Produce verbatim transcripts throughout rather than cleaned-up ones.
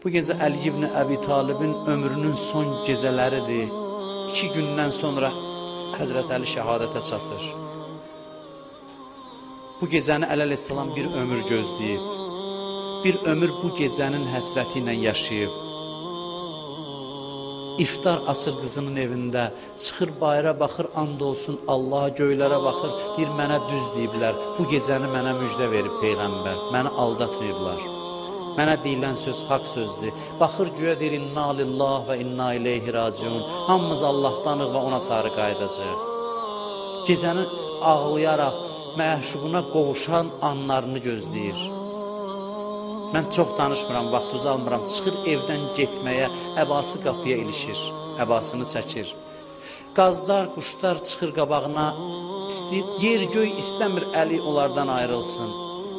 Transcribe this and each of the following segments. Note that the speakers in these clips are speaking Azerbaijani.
Bu gecə Əli ibn Əbi Talibin ömrünün son gecələridir. İki gündən sonra Həzrət Əli şəhadətə çatır. Bu gecəni Əli əleyhissalam bir ömür gözləyib. Bir ömür bu gecənin həsrəti ilə yaşayıb. İftar açır qızının evində, çıxır bayıra baxır, and olsun Allaha, göylərə baxır, deyir mənə düz deyiblər, bu gecəni mənə müjdə verib Peyğəmbər, məni aldatmayıblar. Mənə deyilən söz haqq sözdür. Baxır göyə deyir, inna lillah və inna ileyhi raciun. Hamımız Allahdanıq və ona sarı qayıdacaq. Gecəni ağlayaraq məşuquna qovuşan anlarını gözləyir. Mən çox danışmıram, vaxt uzalmıram. Çıxır evdən getməyə, əbası qapıya ilişir, əbasını çəkir. Qazlar, quşlar çıxır qabağına, istəyir, yer göy istəmir Əli onlardan ayrılsın.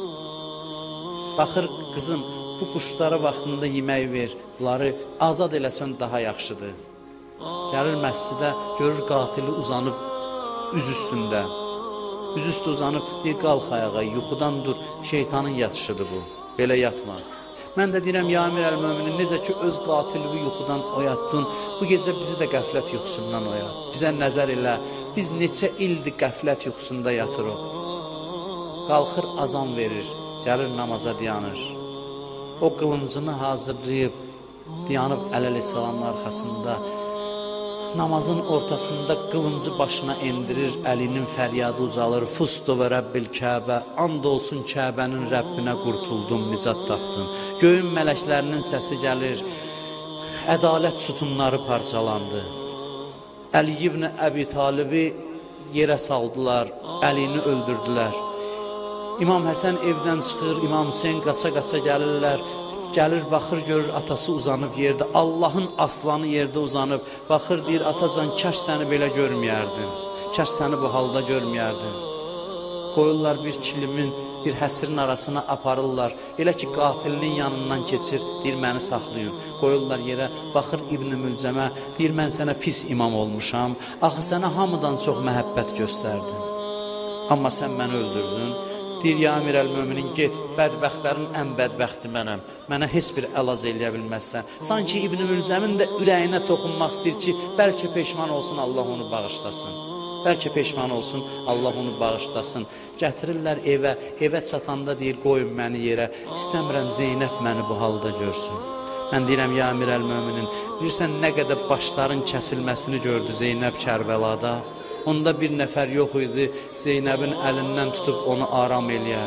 Baxır, qızım, bu quşlara vaxtında yemək ver, bunları azad eləsən daha yaxşıdır. Gəlir məscidə, görür qatili uzanıb üz üstündə. Üz üstü uzanıb, deyir, qalx ayağa, yuxudan dur, şeytanın yatışıdır bu. Belə yatma. Mən də deyirəm, ya Əmir əl-Möminin, necə ki öz qatilini yuxudan oyatdın, bu gecə bizi də qəflət yuxusundan oyat. Bizə nəzər elə, biz neçə ildir qəflət yuxusunda yatırıq. Qalxır, azan verir, gəlir namaza dayanır. O qılıncını hazırlayıb, dayanıb Əli əleyhissalamın arxasında, namazın ortasında qılıncı başına endirir, Əlinin fəryadı ucalır. Fusto və Rəbbil Kəbə, and olsun Kəbənin Rəbbinə qurtuldum, nicat tapdım. Göyün mələklərinin səsi gəlir, ədalət sütunları parçalandı. Əli ibn Əbi Talibi yerə saldılar, Əlini öldürdülər. İmam Həsən evdən çıxır, İmam Hüseyin qaça-qaça gəlirlər. Gəlir, baxır, görür, atası uzanıb yerdə, Allahın aslanı yerdə uzanıb, baxır, deyir, atacan, kəş səni belə görməyərdim, kəş səni bu halda görməyərdim. Qoyurlar bir kilimin, bir həsirin arasına aparırlar, elə ki, qatilinin yanından keçir, deyir, məni saxlayın. Qoyurlar yerə, baxır İbn-i Mülcəmə, deyir, mən sənə pis imam olmuşam, axı sənə hamıdan çox məhəbbət göstərdim, amma sən məni öldürdün. Deyir, ya Əmir əl-Möminin, get, bədbəxtlərin ən bədbəxti mənəm, mənə heç bir əlac eləyə bilməzsən. Sanki İbn-i Mülcəmin də ürəyinə toxunmaq istəyir ki, bəlkə peşman olsun, Allah onu bağışlasın. Bəlkə peşman olsun, Allah onu bağışlasın. Gətirirlər evə, evə çatanda deyir, qoyun məni yerə, istəmirəm Zeynəb məni bu halda görsün. Mən deyirəm, ya Əmir əl-Möminin, bilirsən nə qədər başların kəsilməsini gördü Zeynəb Kərbəlada. Onda bir nəfər yox idi, Zeynəbin əlindən tutub onu aram eləyə.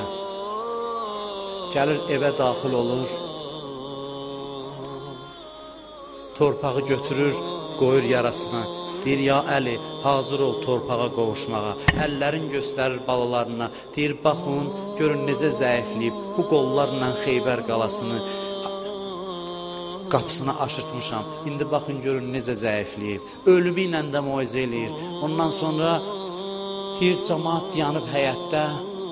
Gəlir, evə daxil olur, torpağı götürür, qoyur yarasına. Deyir, ya Əli, hazır ol torpağa qovuşmağa. Əllərin göstərir balalarına. Deyir, baxın, görün necə zəifləyib, bu qollarla Xeybər qalasını, qapısını aşırtmışam. İndi baxın, görün necə zəifləyib. Ölümü ilə də muayizə eləyir. Ondan sonra deyir, cəmaat yanıb həyətdə,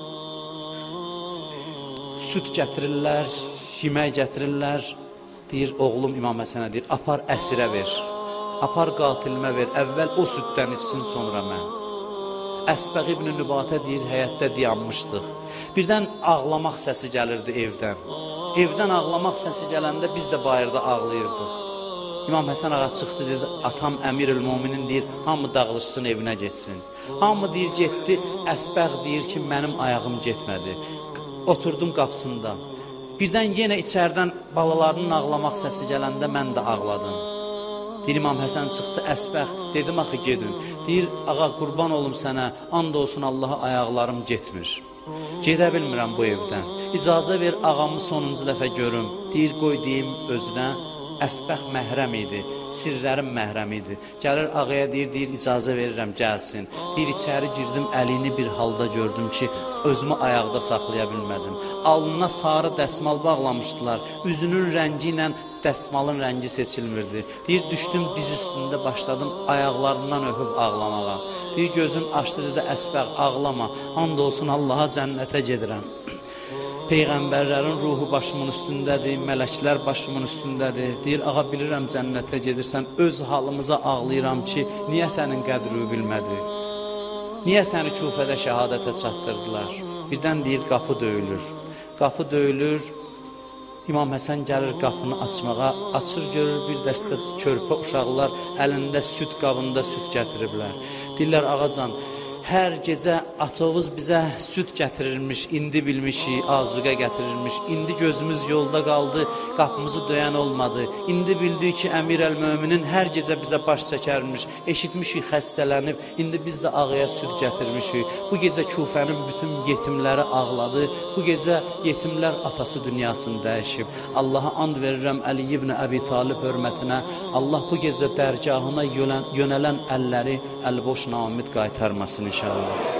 süt gətirirlər, yemək gətirirlər. Deyir, oğlum İmam Həsənə deyir, apar əsirə ver, apar qatilimə ver, əvvəl o süddən içsin, sonra mən. Əsbəq ibn-i Nübatə deyir, həyətdə dayanmışdıq. Birdən ağlamaq səsi gəlirdi evdən. Evdən ağlamaq səsi gələndə biz də bayırda ağlayırdıq. İmam Həsən ağa çıxdı, dedi, atam Əmir-ül-Müminin deyir, hamı dağılışsın, evinə getsin. Hamı deyir, getdi, Əsbəq deyir ki, mənim ayağım getmədi. Oturdum qapısında. Birdən yenə içərdən balalarının ağlamaq səsi gələndə mən də ağladım. Deyir, İmam Həsən çıxdı, Əsbəq, dedim, axı gedin. Deyir, ağa qurban olum sənə, and olsun Allaha ayaqlarım getmir. Gedə bilmirəm bu evdən. İcazə ver, ağamı sonuncu dəfə görüm. Deyir, qoy deyim özünə, Əsbəq məhrəm idi, sirlərim məhrəm idi. Gəlir ağaya deyir, deyir, icazə verirəm, gəlsin. Deyir, içəri girdim, əlini bir halda gördüm ki, özümü ayaqda saxlaya bilmədim. Alnına sarı dəsmal bağlamışdılar, üzünün rəngi ilə dəsmalın rəngi seçilmirdi. Deyir, düşdüm diz üstündə, başladım ayaqlarından öpüb ağlamağa. Deyir, gözün açdı, dedi, Əsbəq, ağlama, and olsun Allaha cənnətə gedirəm. Peyğəmbərlərin ruhu başımın üstündədir, mələklər başımın üstündədir. Deyir, ağa, bilirəm cənnətə gedirsən, öz halımıza ağlayıram ki, niyə sənin qədrini bilmədik? Niyə səni Küfədə şəhadətə çatdırdılar? Birdən deyir, qapı döyülür. Qapı döyülür, İmam Həsən gəlir qapını açmağa, açır görür bir dəstə körpə uşaqlar əlində süd qabında süd gətiriblər. Deyirlər, ağacan, hər gecə atovuz bizə süd gətirirmiş, indi bilmişik, azuqə gətirirmiş, indi gözümüz yolda qaldı, qapımızı döyən olmadı, indi bildik ki, Əmir əl-Möminin hər gecə bizə baş çəkərmiş, eşitmişik xəstələnib, indi biz də ağaya süd gətirmişik. Bu gecə Kufənin bütün yetimləri ağladı, bu gecə yetimlər atası dünyasını dəyişib. Allaha and verirəm Əli ibn Əbi Talib hörmətinə, Allah bu gecə dərgahına yönələn əlləri əlboş namid qaytarmasın inşallah.